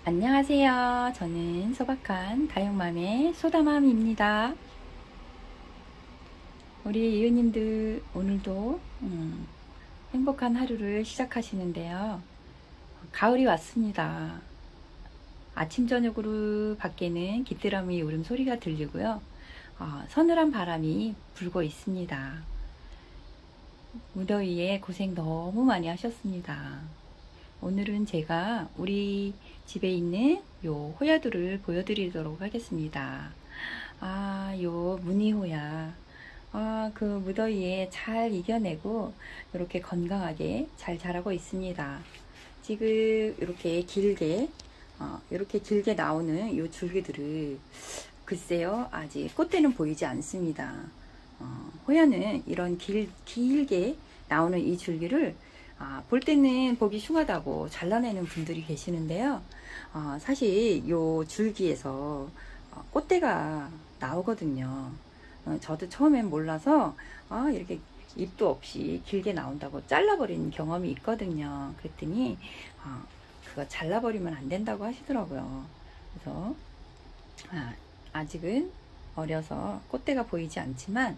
안녕하세요. 저는 소박한 다육맘의 소다맘입니다. 우리 이웃님들 오늘도 행복한 하루를 시작하시는데요. 가을이 왔습니다. 아침 저녁으로 밖에는 귀뚜라미 울음소리가 들리고요. 서늘한 바람이 불고 있습니다. 무더위에 고생 너무 많이 하셨습니다. 오늘은 제가 우리 집에 있는 요 호야들을 보여드리도록 하겠습니다. 요 무늬호야. 그 무더위에 잘 이겨내고 이렇게 건강하게 잘 자라고 있습니다. 지금 이렇게 길게 나오는 요 줄기들을 글쎄요, 아직 꽃대는 보이지 않습니다. 호야는 이런 길게 나오는 이 줄기를 볼 때는 보기 흉하다고 잘라내는 분들이 계시는데요. 사실 요 줄기에서 꽃대가 나오거든요. 저도 처음엔 몰라서 이렇게 잎도 없이 길게 나온다고 잘라버린 경험이 있거든요. 그랬더니 그거 잘라버리면 안 된다고 하시더라고요. 그래서 아직은 어려서 꽃대가 보이지 않지만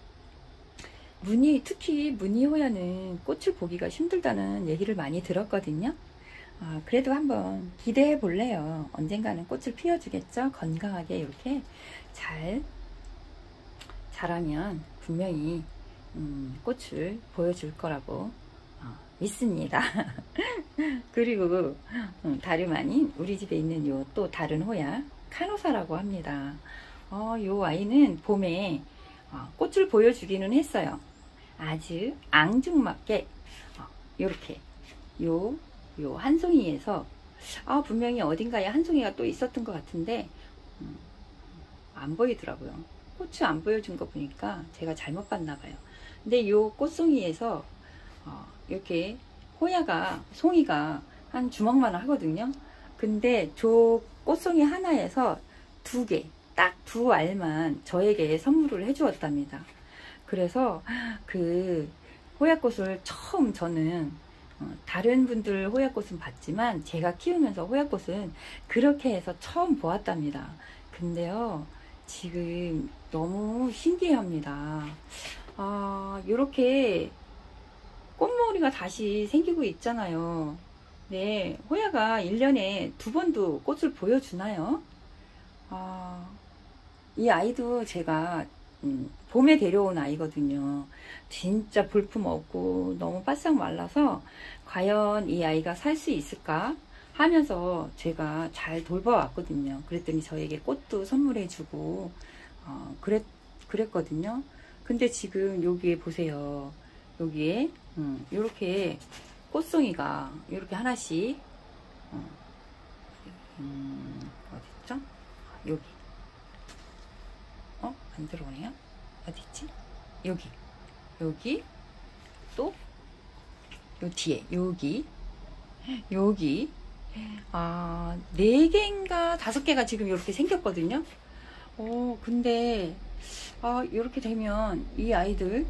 특히 무늬호야는 꽃을 보기가 힘들다는 얘기를 많이 들었거든요. 그래도 한번 기대해 볼래요. 언젠가는 꽃을 피워주겠죠. 건강하게 이렇게 잘 자라면 분명히 꽃을 보여줄 거라고 믿습니다. 그리고 다름 아닌 우리 집에 있는 요 또 다른 호야 카노사라고 합니다. 요 아이는 봄에 꽃을 보여주기는 했어요. 아주 앙증맞게 요렇게 요 한 송이에서 분명히 어딘가에 한 송이가 또 있었던 것 같은데 안 보이더라고요. 꽃을 안 보여준 거 보니까 제가 잘못 봤나 봐요. 근데 요 꽃송이에서 이렇게 송이가 한 주먹만 하거든요. 근데 저 꽃송이 하나에서 딱 두 알만 저에게 선물을 해 주었답니다. 그래서 그 호야꽃을 처음 저는 다른 분들 호야꽃은 봤지만 제가 키우면서 호야꽃은 그렇게 해서 처음 보았답니다. 근데요, 지금 너무 신기합니다. 이렇게 꽃머리가 다시 생기고 있잖아요. 네, 호야가 1년에 2번도 꽃을 보여주나요? 이 아이도 제가 봄에 데려온 아이거든요. 진짜 볼품 없고 너무 바싹 말라서 과연 이 아이가 살 수 있을까 하면서 제가 잘 돌봐왔거든요. 그랬더니 저에게 꽃도 선물해 주고 그랬거든요. 근데 지금 여기에 보세요. 여기에 이렇게 꽃송이가 이렇게 하나씩 어딨죠? 여기 안 들어오네요. 어딨지? 여기 또 요 뒤에 여기 4개인가 5개가 지금 이렇게 생겼거든요. 근데 이렇게 되면 이 아이들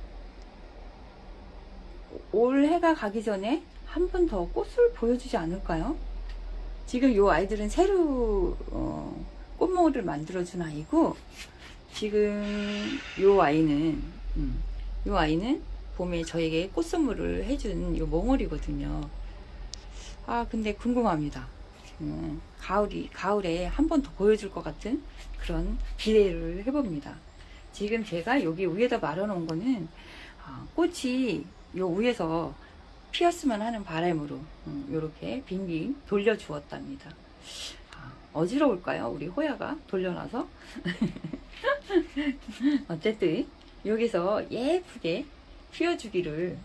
올 해가 가기 전에 한 번 더 꽃을 보여주지 않을까요? 지금 이 아이들은 새로 꽃모를 만들어준 아이고, 지금 요 아이는 봄에 저에게 꽃 선물을 해준 요 몽월이거든요. 근데 궁금합니다. 가을에 한 번 더 보여줄 것 같은 그런 기대를 해봅니다. 지금 제가 여기 위에다 말아놓은 거는 꽃이 요 위에서 피었으면 하는 바람으로 이렇게 빙빙 돌려 주었답니다. 어지러울까요? 우리 호야가 돌려놔서. 어쨌든 여기서 예쁘게 피워주기를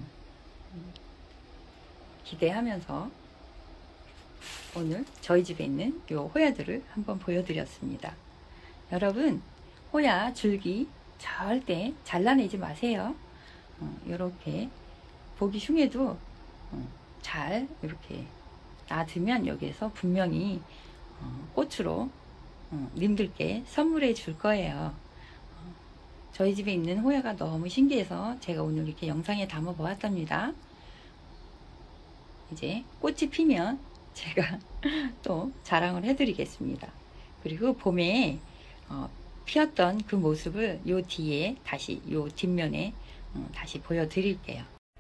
기대하면서 오늘 저희 집에 있는 요 호야들을 한번 보여드렸습니다. 여러분, 호야 줄기 절대 잘라내지 마세요. 이렇게 보기 흉해도 잘 이렇게 놔두면 여기에서 분명히 꽃으로 님들께 선물해 줄 거예요. 저희 집에 있는 호야가 너무 신기해서 제가 오늘 이렇게 영상에 담아 보았답니다. 이제 꽃이 피면 제가 또 자랑을 해드리겠습니다. 그리고 봄에 피었던 그 모습을 요 뒤에 다시 요 뒷면에 다시 보여드릴게요.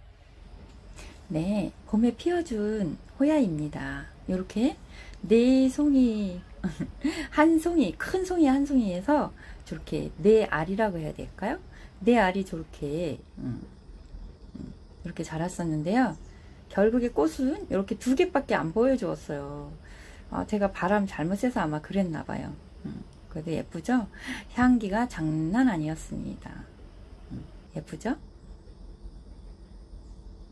네, 봄에 피어준 호야입니다. 이렇게 네 송이 한 송이, 큰 송이 한 송이에서 저렇게 네 알이라고 해야 될까요? 네 알이 저렇게 이렇게 자랐었는데요. 결국에 꽃은 이렇게 두 개밖에 안 보여주었어요. 제가 바람 잘못 쐬서 아마 그랬나 봐요. 그래도 예쁘죠? 향기가 장난 아니었습니다. 예쁘죠?